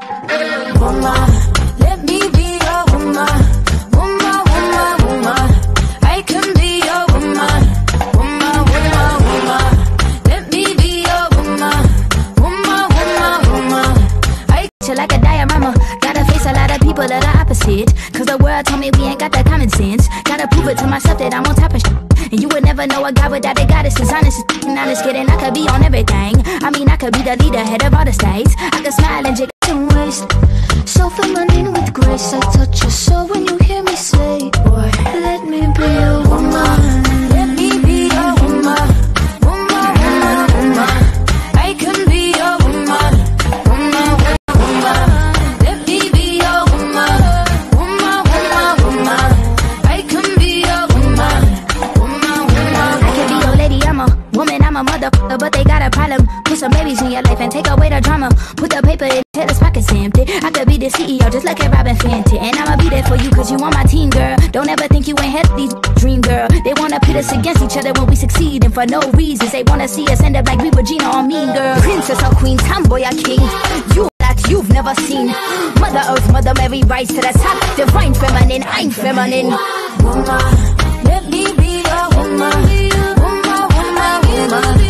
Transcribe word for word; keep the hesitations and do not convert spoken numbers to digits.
Woman, let me be your woman. Woman, woman, woman, I can be your woman. Woman, woman, woman, let me be your woman. Woman, woman, woman, I you like a diorama. Gotta face a lot of people that are opposite, cause the world told me we ain't got that common sense. Gotta prove it to myself that I'm on top of shit. And you would never know a guy without a goddess. Is honest, not as kidding. I could be on everything. I mean, I could be the leader, head of all the states. I could smile and jig and waist. So feminine with grace, I touch your soul when you hear me say, boy, let me be your woman. Let me be your woman. Woman, woman, woman, I can be your woman. Woman, woman, woman, let me be your woman. Woman, woman, woman, I can be your woman. Woman, woman, I can be your lady, I'm a woman, I'm a motherfucker, but they got a problem. Put some babies in your life and take away the drama. Put the paper in till his pockets empty. I could be the C E O just like a Robin Fenty, and I'ma be there for you cause you on my team, girl. Don't ever think you ain't had these dream, girl. They wanna pit us against each other when we succeed, and for no reasons. They wanna see us end up like we Regina or Mean Girl. Princess or queen, tomboy or king, you like you've never seen. Mother Earth, Mother Mary, rise to the top. Divine feminine, I'm feminine. Woman, let me be your woman. Woman, woman, woman,